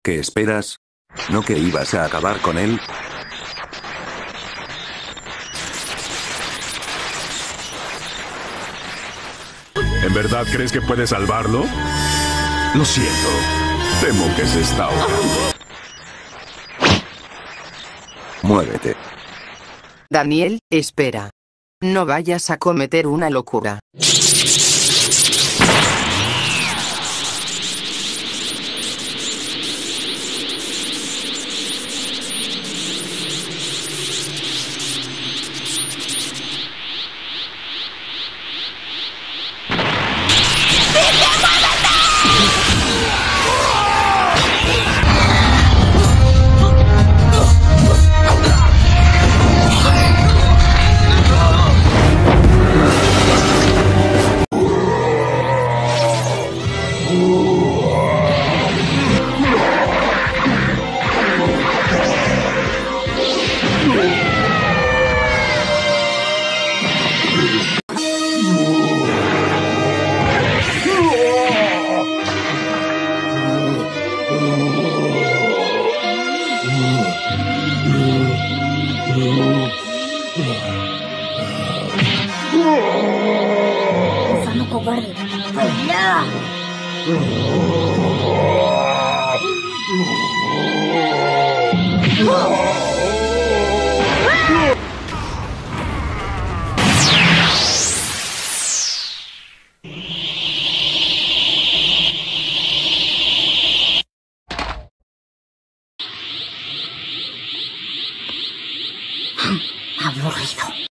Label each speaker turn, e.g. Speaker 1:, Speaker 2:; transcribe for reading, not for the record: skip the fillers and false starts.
Speaker 1: ¿Qué esperas? ¿No que ibas a acabar con él?
Speaker 2: ¿En verdad crees que puedes salvarlo? Lo siento. Temo que se está ahogando.
Speaker 1: Muévete.
Speaker 3: Daniel, espera. No vayas a cometer una locura.
Speaker 4: Gusano cobarde. ¡Allá! Aburrido.